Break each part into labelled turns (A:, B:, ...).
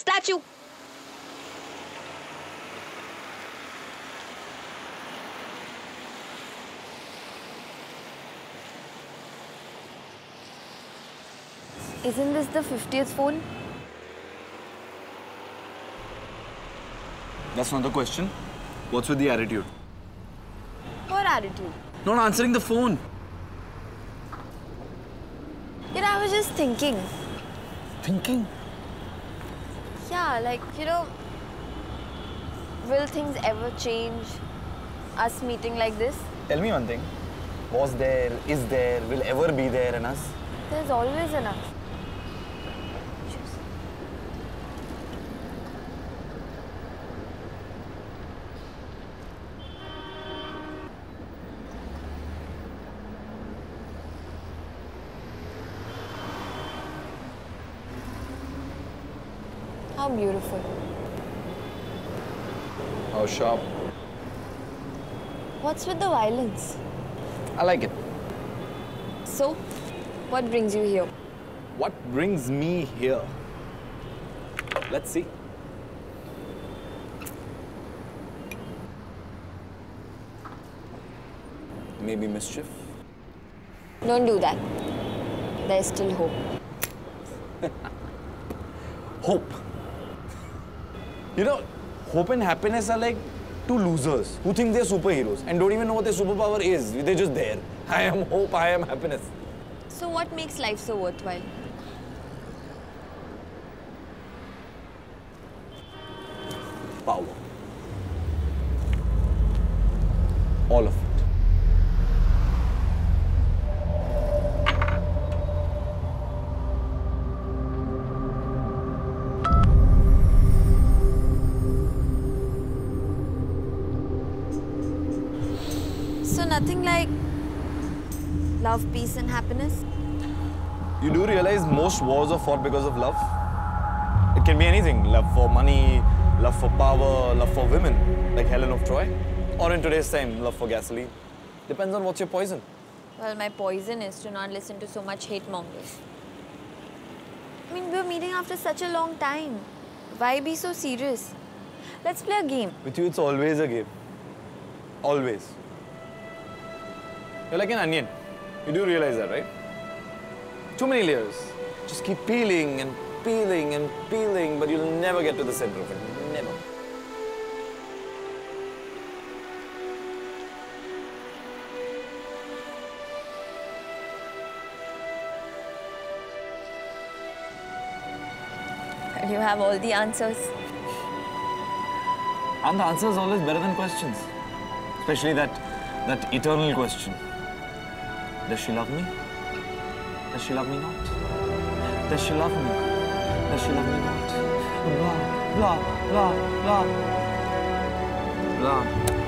A: Statue. Isn't this the 50th phone?
B: That's not the question. What's with the attitude?
A: What attitude?
B: Not answering the phone.
A: I was just thinking.
B: Thinking?
A: Yeah, like, will things ever change? Us meeting like this?
B: Tell me one thing. Was there, is there, will ever be there in us?
A: There's always an us. How beautiful.
B: How sharp.
A: What's with the violence?
B: I like it.
A: So, what brings you here?
B: What brings me here? Let's see. Maybe mischief?
A: Don't do that. There's still hope.
B: Hope. Hope and happiness are like two losers who think they're superheroes and don't even know what their superpower is. They're just there. I am hope, I am happiness.
A: So what makes life so worthwhile?
B: Power. All of it.
A: So nothing like love, peace and happiness?
B: You do realize most wars are fought because of love? It can be anything. Love for money, love for power, love for women, like Helen of Troy. Or in today's time, love for gasoline. Depends on what's your poison.
A: Well, my poison is to not listen to so much hate mongers. I mean, we're meeting after such a long time. Why be so serious? Let's play a game.
B: With you, it's always a game. Always. You're like an onion. You do realize that, right? Too many layers. Just keep peeling and peeling and peeling, but you'll never get to the center of it. Never.
A: And you have all the answers.
B: And the answer is always better than questions. Especially that eternal question. Does she love me? Does she love me not? Does she love me? Does she love me not? Blah, blah, blah, blah. Blah.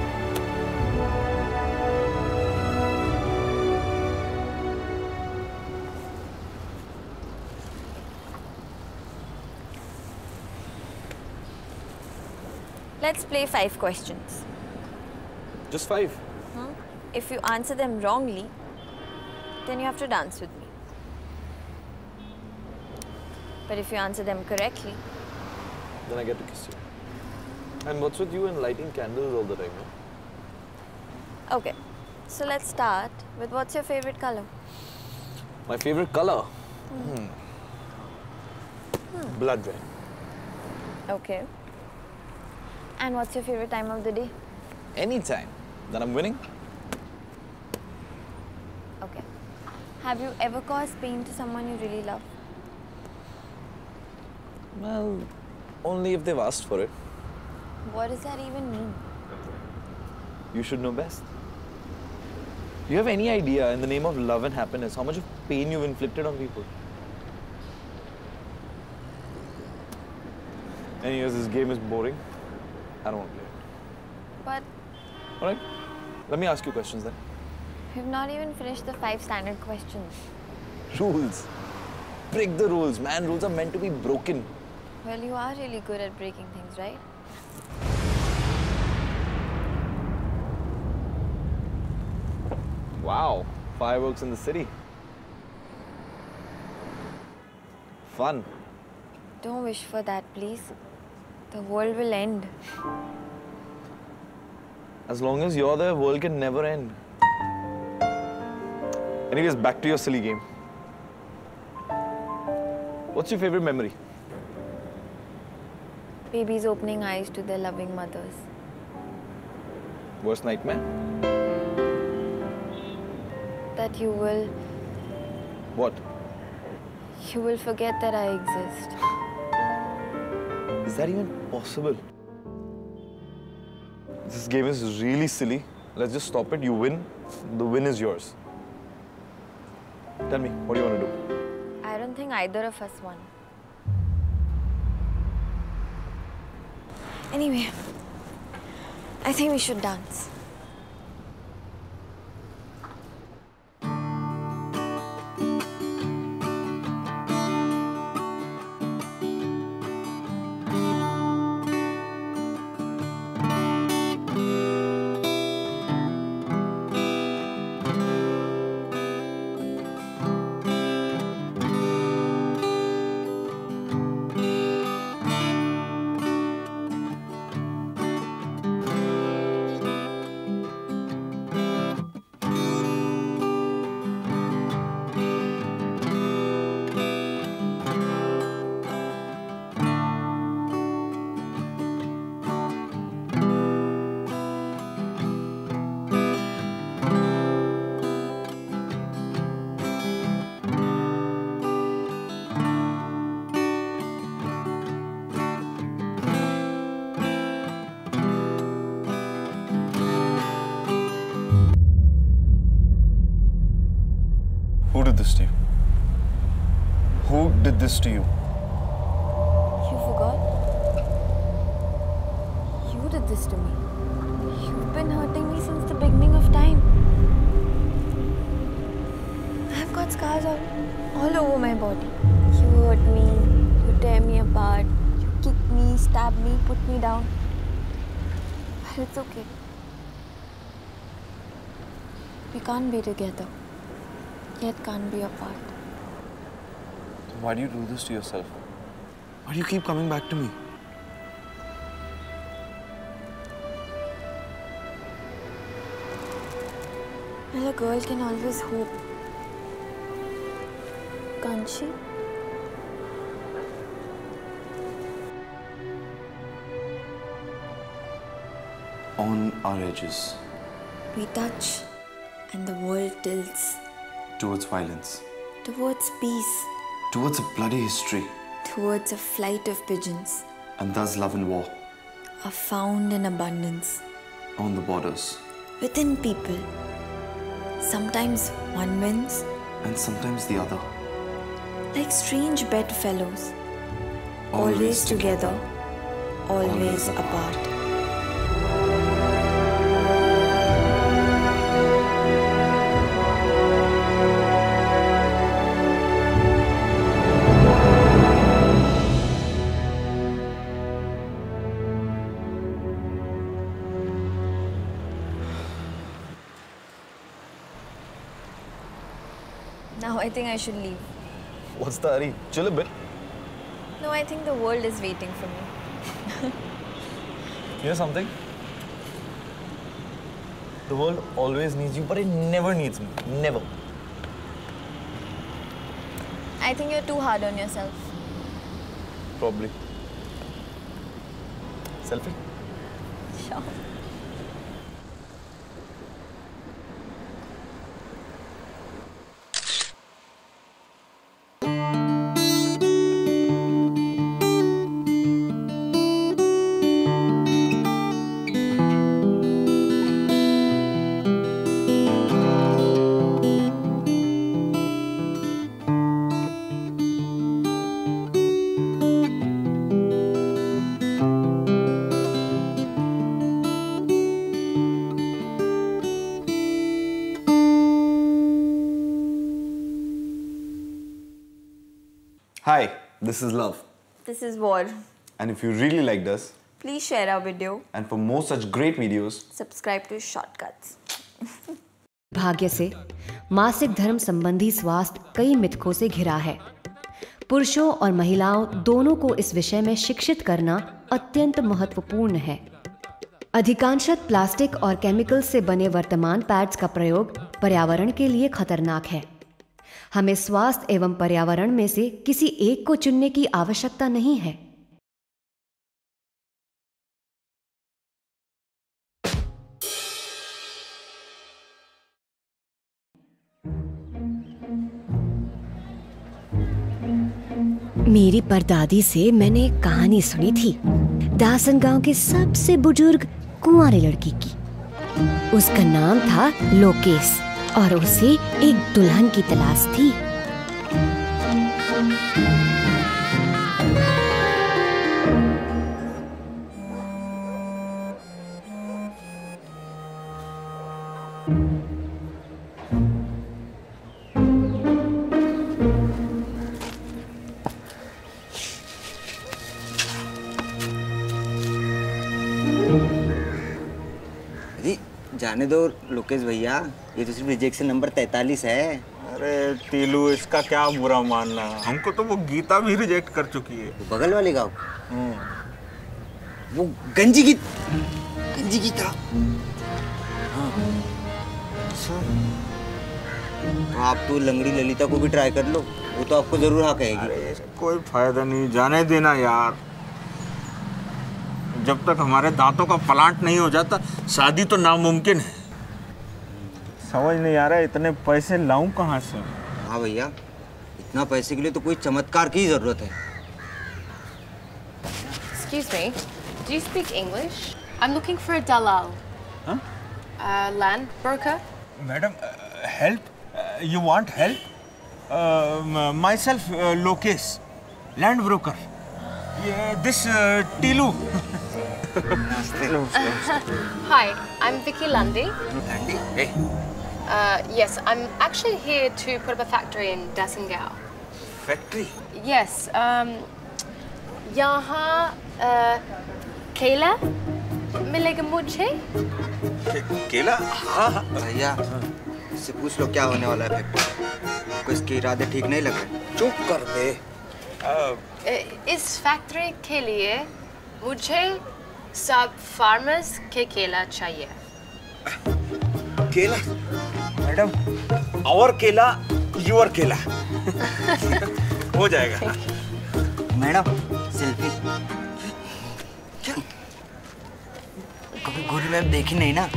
A: Let's play 5 questions.
B: Just 5.
A: If you answer them wrongly, then you have to dance with me. But if you answer them correctly,
B: Then I get to kiss you. And what's with you and lighting candles all the time, no?
A: okay. So let's start with what's your favorite color?
B: My favorite color? Blood red.
A: Okay. And what's your favorite time of the day?
B: Anytime that I'm winning.
A: Okay. Have you ever caused pain to someone you really love?
B: Well, only if they've asked for it.
A: What does that even mean?
B: You should know best. Do you have any idea, in the name of love and happiness, how much of pain you've inflicted on people? Anyways, this game is boring. I don't want to play it.
A: But
B: Alright, let me ask you questions then.
A: we've not even finished the 5 standard questions.
B: Rules. Break the rules, man. Rules are meant to be broken.
A: Well, you are really good at breaking things, right?
B: Wow, fireworks in the city. Fun.
A: Don't wish for that, please. The world will end.
B: As long as you're there, world can never end. Anyways, back to your silly game. What's your favorite memory?
A: Babies opening eyes to their loving mothers.
B: Worst nightmare?
A: That you will
B: What?
A: forget that I exist.
B: Is that even possible? This game is really silly. Let's just stop it. You win. The win is yours. Tell me, what do you want to do?
A: I don't think either of us won. Anyway, I think we should dance.
B: Who did this to you? Who did this to you?
A: You forgot? You did this to me. You've been hurting me since the beginning of time. I've got scars all over my body. You hurt me, you tear me apart, you kick me, stab me, put me down. But it's okay. We can't be together, yet can't be apart.
B: Why do you do this to yourself? Why do you keep coming back to me?
A: Well, a girl can always hope. Can't she?
B: On our edges.
A: We touch and the world tilts.
B: Towards violence.
A: Towards peace.
B: Towards a bloody history.
A: Towards a flight of pigeons.
B: And thus love and war.
A: Are found in abundance.
B: On the borders.
A: Within people. Sometimes one wins.
B: And sometimes the other.
A: Like strange bedfellows. Always together. Always apart. Now I think I should leave.
B: What's the hurry? Chill a bit.
A: No, I think the world is waiting for me.
B: You know something? The world always needs you, but it never needs me. Never.
A: I think you're too hard on yourself.
B: Probably. Selfie?
A: Sure.
B: Hi, this is Love.
A: This is war.
B: And if you really liked us,
A: Please share our video.
B: and for more such great videos,
A: Subscribe to Shortcuts.
C: भाग्य से मासिक धर्म संबंधी स्वास्थ्य कई मिथकों से घिरा है। पुरुषों और महिलाओं दोनों को इस विषय में शिक्षित करना अत्यंत महत्वपूर्ण है। अधिकांशतः प्लास्टिक और केमिकल से बने वर्तमान पैड्स का प्रयोग पर्यावरण के लिए खतरनाक है। हमें स्वास्थ्य एवं पर्यावरण में से किसी एक को चुनने की आवश्यकता नहीं है। मेरी परदादी से मैंने एक कहानी सुनी थी, दासन गांव के सबसे बुजुर्ग कुंवारी लड़की की। उसका नाम था लोकेश और उसे एक दुल्हन की तलाश थी।
D: जाने दो लोकेश भैया, ये तो सिर्फ रिजेक्शन नंबर 43 है।
E: अरे तीलू, इसका क्या बुरा मानना, हमको तो वो गीता भी रिजेक्ट कर चुकी है।
D: बगल वाले गाँव वो गंजी गीता। हाँ। तो आप तो लंगड़ी ललिता को भी ट्राई कर लो, वो तो आपको जरूर हाँ कहेगी।
E: अरे कोई फायदा नहीं, जाने देना यार। जब तक हमारे दांतों का प्लांट नहीं हो जाता शादी तो नामुमकिन है। समझ नहीं आ रहा है इतने पैसे लाऊं कहाँ से।
D: हाँ भैया, इतना पैसे के लिए तो कोई चमत्कार की जरूरत है।
F: Excuse me, do you speak English? I'm looking for a dalal.
E: Huh?
F: Land broker.
E: Madam, help? You want help? Myself, Lokesh, land broker. This Tilu.
F: Hi, I'm Vicky Lundy.
D: Lundy? Hey.
F: Yes, I'm actually here to put up a factory in Dasengao.
D: Factory?
F: Yes. यहाँ केला मिलेगा मुझे?
E: केला? हाँ।
D: भैया, इससे पूछ लो क्या होने वाला है फैक्ट्री। को इसके इरादे ठीक नहीं लग रहे।
E: चुप कर दे।
F: इस फैक्ट्री के लिए मुझे सब फार्मर्स के केला चाहिए।
E: केला? मैडम, और केला, योर केला। हो जाएगा।
D: Madam, selfie. कभी गोरी मैम देखी नहीं ना।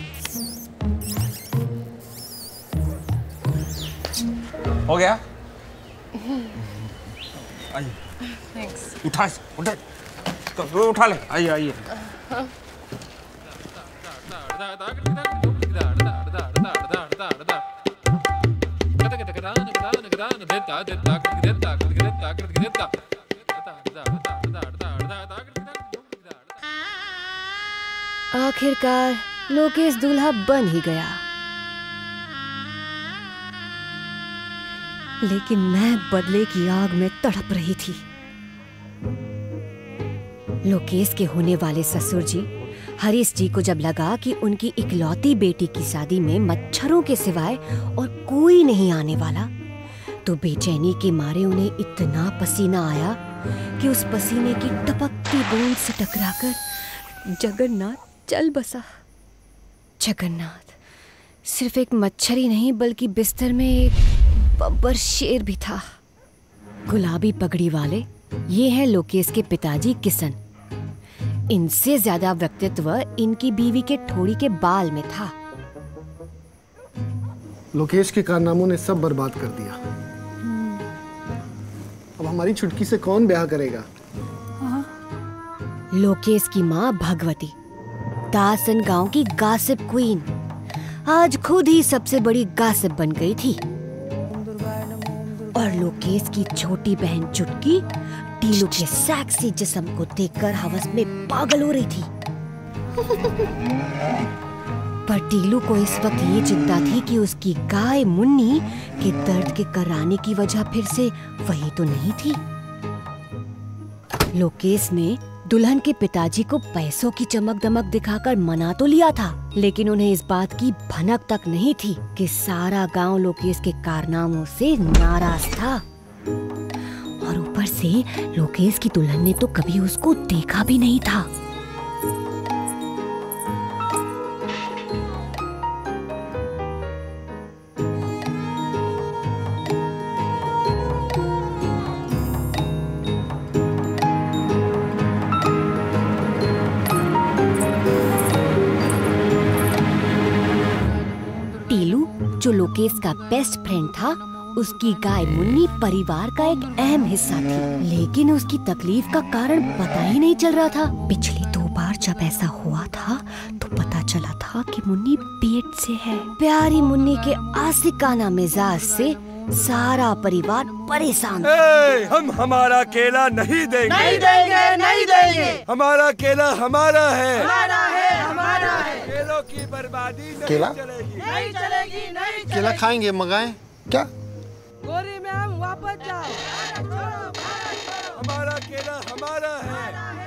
E: हो गया? आइए।
F: Thanks.
E: उठा ले। आइए।
C: आखिरकार लोकेश दूल्हा बन ही गया, लेकिन मैं बदले की आग में तड़प रही थी। लोकेश के होने वाले ससुर जी हरीश जी को जब लगा कि उनकी इकलौती बेटी की शादी में मच्छरों के सिवाय और कोई नहीं आने वाला, तो बेचैनी के मारे उन्हें इतना पसीना आया कि उस पसीने की टपकती बूंद से टकराकर जगन्नाथ चल बसा। जगन्नाथ सिर्फ एक मच्छर ही नहीं बल्कि बिस्तर में एक बब्बर शेर भी था। गुलाबी पगड़ी वाले ये हैं लोकेश के पिताजी किशन। इनसे ज्यादा व्यक्तित्व इनकी बीवी के ठोड़ी के बाल में था।
G: लोकेश के कारनामों ने सब बर्बाद कर दिया। अब हमारी छुटकी से कौन ब्याह करेगा?
C: लोकेश की माँ भगवती, दासन गांव की गासिप क्वीन, आज खुद ही सबसे बड़ी गासिप बन गई थी। और लोकेश की छोटी बहन चुटकी टीलू के सेक्सी जिस्म को देखकर हवस में पागल हो रही थी। पर टीलू को इस वक्त ये चिंता थी कि उसकी गाय मुन्नी के दर्द के कराने की वजह फिर से वही तो नहीं थी। लोकेश ने दुल्हन के पिताजी को पैसों की चमक दमक दिखाकर मना तो लिया था, लेकिन उन्हें इस बात की भनक तक नहीं थी कि सारा गांव लोकेश के कारनामों से नाराज था। से लोकेश की दुल्हन ने तो कभी उसको देखा भी नहीं था। टीलू, जो लोकेश का बेस्ट फ्रेंड था, उसकी गाय मुन्नी परिवार का एक अहम हिस्सा थी, लेकिन उसकी तकलीफ का कारण पता ही नहीं चल रहा था। पिछली 2 बार जब ऐसा हुआ था तो पता चला था कि मुन्नी पेट से है। प्यारी मुन्नी के आशिकाना मिजाज से सारा परिवार परेशान था।
H: हम हमारा केला नहीं देंगे, नहीं देंगे, नहीं देंगे। हमारा केला हमारा है, हमारा है, हमारा है। केलों की बर्बादी नहीं चलेगी, नहीं चलेगी, नहीं
G: केला खाएंगे, मंगाएं क्या?
H: गोरी मैम वापस जाओ, हमारा केला हमारा है।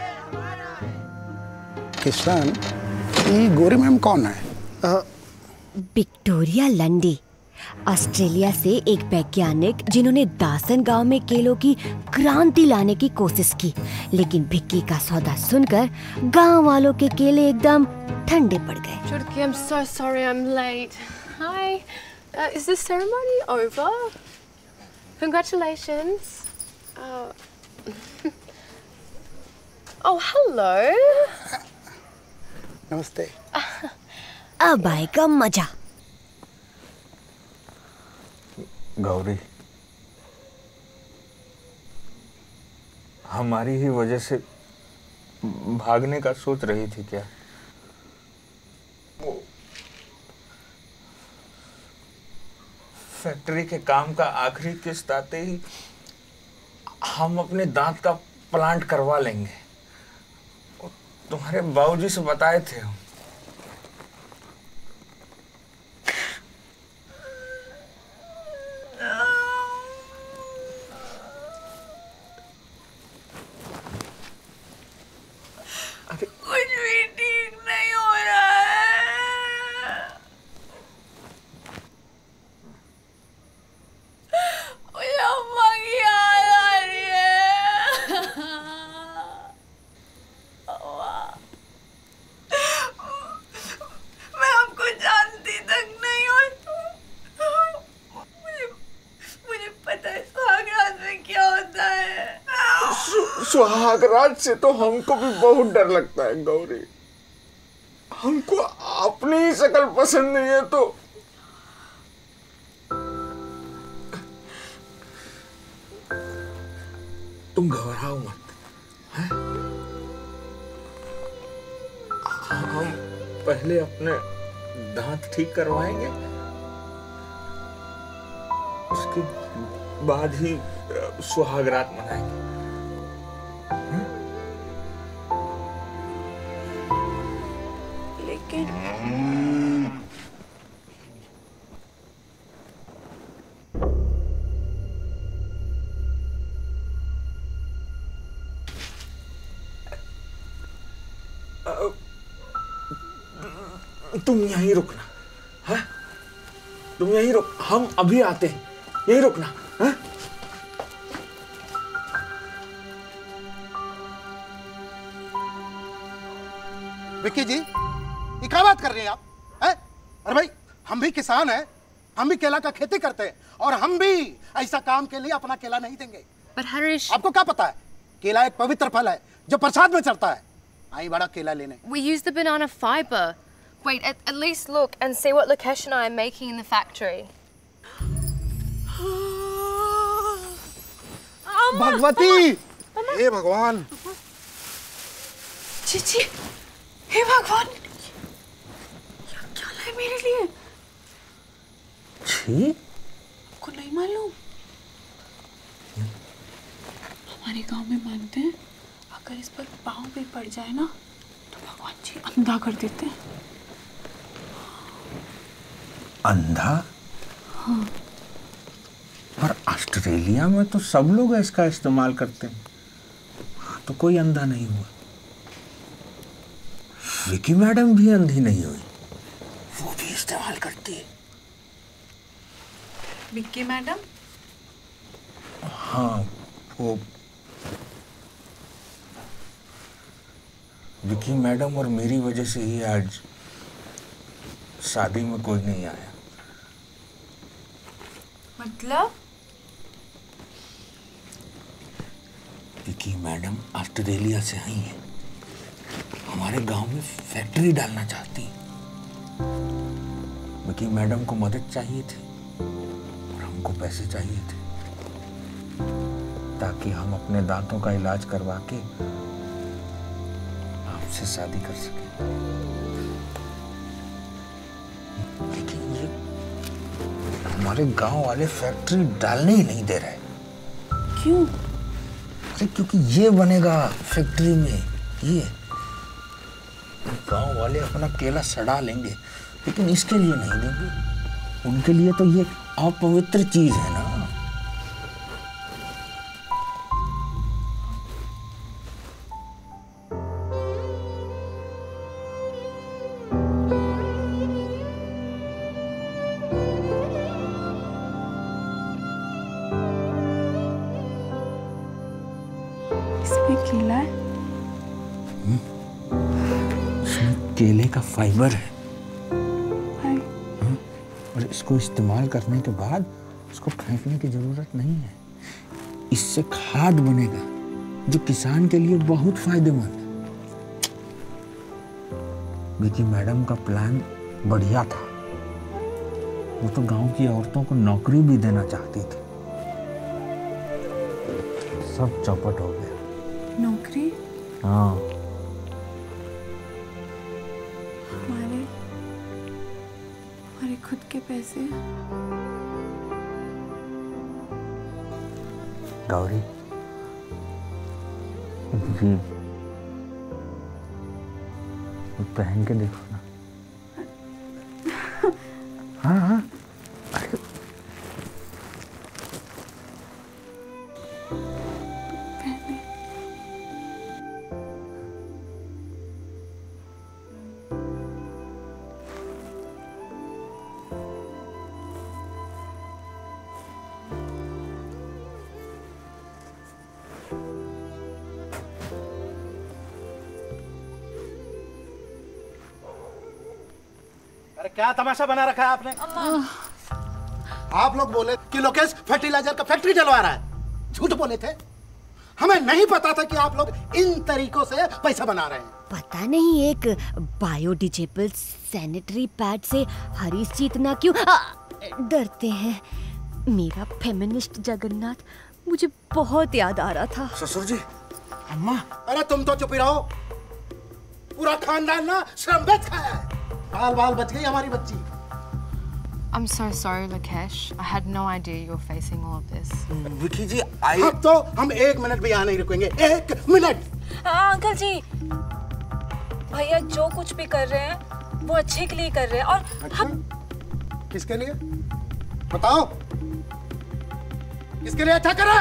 I: किसान, ये गोरी मैम कौन है?
C: विक्टोरिया लंडी, ऑस्ट्रेलिया से एक वैज्ञानिक जिन्होंने दासन गांव में केलों की क्रांति लाने की कोशिश की, लेकिन भिक्की का सौदा सुनकर गांव वालों के केले एकदम ठंडे पड़ गए।
F: Chutki, I'm so sorry I'm late. Hi. Is this ceremony over? Congratulations. Oh, hello.
I: नमस्ते।
C: अब आएगा मजा।
E: गौरी, हमारी ही वजह से भागने का सोच रही थी क्या? फैक्ट्री के काम का आखिरी किस्त आते ही हम अपने दांत का प्लांट करवा लेंगे। तुम्हारे बाबूजी से बताए थे हम।
A: कुछ भी ठीक नहीं हो रहा है। मुझे अम्मा की याद आ रही है। मैं आपको जानती तक नहीं हूँ। मुझे पता है सुहागरात में क्या होता है।
E: सुहागरात से तो हमको भी बहुत डर लगता है गौरी। हमको अपनी ही शक्ल पसंद नहीं है तो तुम घबराओ मत, हैं? हम पहले अपने दांत ठीक करवाएंगे, उसके बाद ही सुहागरात मनाएंगे।
A: लेकिन
E: तुम यहीं रुकना, है? तुम यहीं रुक, हम अभी आते हैं, यहीं रुकना, है?
I: विक्की जी, ये क्या बात कर रहे हैं आप? हैं? अरे भाई, हम भी किसान हैं, हम भी केला का खेती करते हैं और हम भी ऐसा काम के लिए अपना केला नहीं देंगे।
F: But Harish,
I: आपको क्या पता है? केला एक पवित्र फल है जो प्रसाद में चढ़ता है। आई बड़ा केला लेने।
F: we use the banana fiber. Wait, at least look and see what Lokesh and I are making in the factory.
I: Bhagwati, हे भगवान।
A: चीची, हे भगवान, क्या लाए मेरे लिए?
E: छी?
A: आपको नहीं मालूम? हमारे गांव में मानते हैं अगर इस पर पाँव भी पड़ जाए ना तो भगवान जी अंधा कर देते हैं।
E: अंधा?
A: हाँ।
E: पर ऑस्ट्रेलिया में तो सब लोग इसका इस्तेमाल करते हैं, तो कोई अंधा नहीं हुआ। विकी मैडम भी अंधी नहीं हुई, वो भी इस्तेमाल करती है।
A: Vicky madam?
E: हाँ, वो विकी मैडम और मेरी वजह से ही आज शादी में कोई नहीं आया।
F: मतलब?
E: विकी मैडम ऑस्ट्रेलिया से आई हैं, हमारे गांव में फैक्ट्री डालना चाहती हैं। विकी मैडम को मदद चाहिए थी और हमको पैसे चाहिए थे ताकि हम अपने दांतों का इलाज करवा के आपसे शादी कर सकें। लेकिन ये हमारे गांव वाले फैक्ट्री डालने ही नहीं दे रहे।
F: क्यों?
E: अरे क्योंकि ये बनेगा फैक्ट्री में, ये गांव वाले अपना केला सड़ा लेंगे, लेकिन इसके लिए नहीं देंगे। उनके लिए तो ये अपवित्र चीज है ना।
F: इसमें केला है?
E: इसमें केले का फाइबर है। और इसको इस्तेमाल करने के बाद इसको फेंकने की जरूरत नहीं है। इससे खाद बनेगा जो किसान के लिए बहुत फायदेमंद है। विकी मैडम का प्लान बढ़िया था। वो तो गांव की औरतों को नौकरी भी देना चाहती थी। सब चौपट हो गया।
F: नौकरी?
E: हाँ।
F: हमारे खुद के पैसे?
E: गौरी जी, पहन के देखो ना। हाँ हाँ।
I: क्या तमाशा बना रखा है आपने? आप लोग बोले कि लोकेश फर्टिलाइजर का फैक्ट्री डलवा रहा है। झूठ बोले थे। हमें नहीं पता था कि आप लोग इन तरीकों से पैसा बना रहे हैं।
C: पता नहीं एक बायोडिजेबल सैनिटरी पैड से हरीश जी इतना क्यों डरते हैं। मेरा फेमिनिस्ट जगन्नाथ मुझे बहुत याद आ रहा था।
E: ससुर जी, अम्मा।
I: अरे तुम तो चुप ही रहो। पूरा खानदान ना श्रम बेच खाया है। बाल बाल बच गई हमारी बच्ची।
F: I'm so sorry, Lakesh. I had no idea you were facing all of this.
E: Vicky जी,
I: अब तो हम 1 मिनट भी यहाँ नहीं रुकेंगे। 1 मिनट।
J: हाँ अंकल जी, भैया जो कुछ भी कर रहे हैं वो अच्छे के लिए कर रहे हैं। और
I: अच्छा? किसके लिए बताओ? किसके लिए अच्छा कर रहे?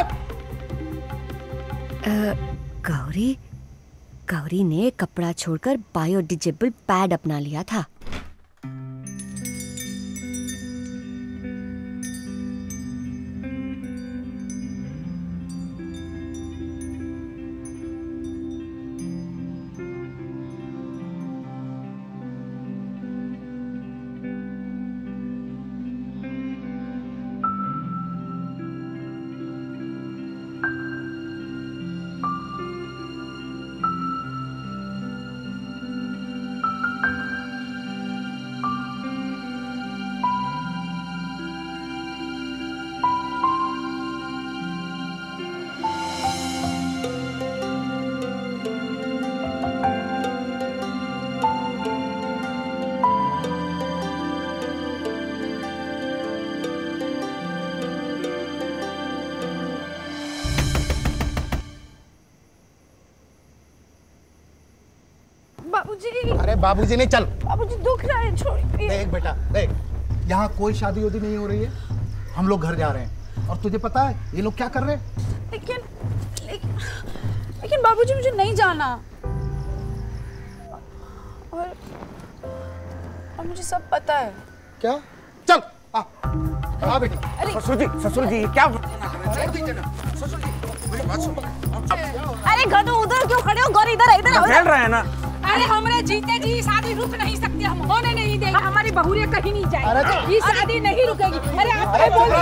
C: गौरी ने कपड़ा छोड़कर बायोडिजेबल पैड अपना लिया था।
I: अरे बाबूजी नहीं, चल।
J: बाबूजी दुख रहा है, छोड़िए।
I: देख बेटा, देख, यहाँ कोई शादी उदी नहीं हो रही है। हम लोग घर जा रहे हैं और तुझे पता है ये लोग क्या कर रहे हैं?
J: लेकिन बाबूजी मुझे नहीं जाना। और मुझे सब पता है।
I: क्या? चल आ बेटी।
E: ससुर जी क्या?
J: अरे गधो, उधर क्यों खड़े हो? गौरी इधर है, इधर आओ।
E: खेल रहे हैं ना।
J: अरे हमरे जीते जी शादी रुक नहीं सकती, हम होने नहीं देंगे, हमारी बहुरिया कहीं नहीं जाएगी, ये शादी नहीं रुकेगी। अरे आप क्या बोल रहे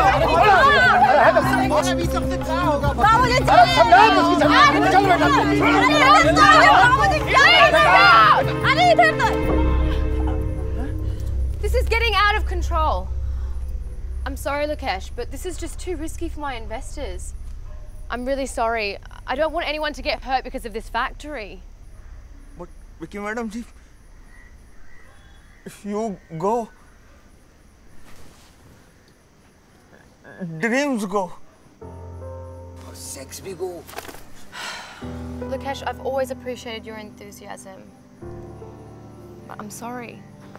F: This is getting out of control. I'm sorry, Lukesh, but this is just too risky for my investors. I'm really sorry. I don't want anyone to get hurt because of this factory.
B: But Vicky madam ji, if you go, dreams go.
E: Sex भी go.
F: Lukesh, I've always appreciated your enthusiasm. But I'm sorry.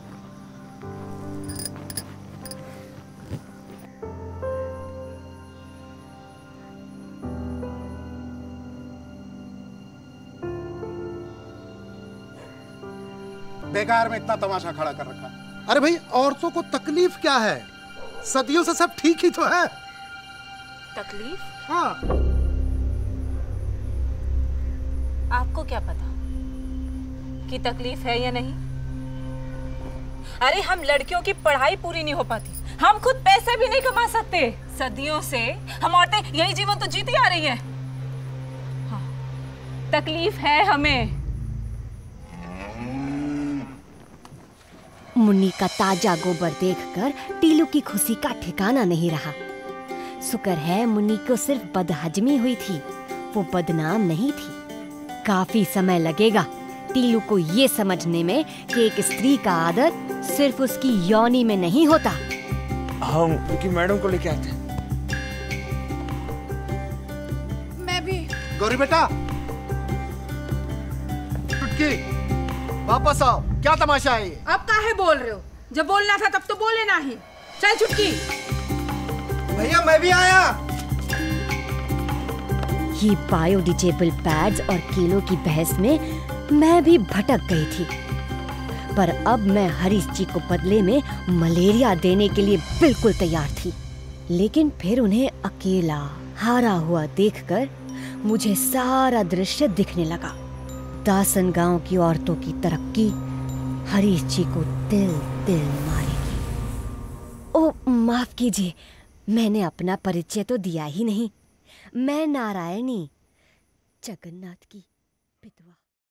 I: बेकार में इतना तमाशा खड़ा कर रखा। अरे भाई, औरतों को तकलीफ क्या है? सदियों से सब ठीक ही तो है।
J: तकलीफ?
I: हाँ।
J: आपको क्या पता कि तकलीफ है या नहीं? अरे हम लड़कियों की पढ़ाई पूरी नहीं हो पाती, हम खुद पैसे भी नहीं कमा सकते। सदियों से हम औरतें यही जीवन तो जीती आ रही हैं। हाँ, तकलीफ है हमें।
C: मुन्नी का ताजा गोबर देखकर टीलू की खुशी का ठिकाना नहीं रहा। शुक्र है मुन्नी को सिर्फ बदहजमी हुई थी, वो बदनाम नहीं थी। काफी समय लगेगा टीलू को ये समझने में कि एक स्त्री का आदर सिर्फ उसकी योनि में नहीं होता।
B: हम विकी मैडम को लेके आते हैं।
J: मैं भी।
I: गौरी बेटा, चुटकी, वापस आओ। क्या तमाशा है ये?
J: अब काहे बोल रहे हो? जब बोलना था तब तो बोले ना ही। चल चुटकी।
I: भैया मैं भी आया।
C: ये बायोडिग्रेडेबल पैड्स और केलों की बहस में मैं भी भटक गई थी, पर अब मैं हरीश जी को बदले में मलेरिया देने के लिए बिल्कुल तैयार थी। लेकिन फिर उन्हें अकेला हारा हुआ देखकर मुझे सारा दृश्य दिखने लगा। दासन गांव की औरतों की तरक्की हरीश जी को दिल दिल मारेगी। ओ माफ कीजिए, मैंने अपना परिचय तो दिया ही नहीं। मैं नारायणी, जगन्नाथ की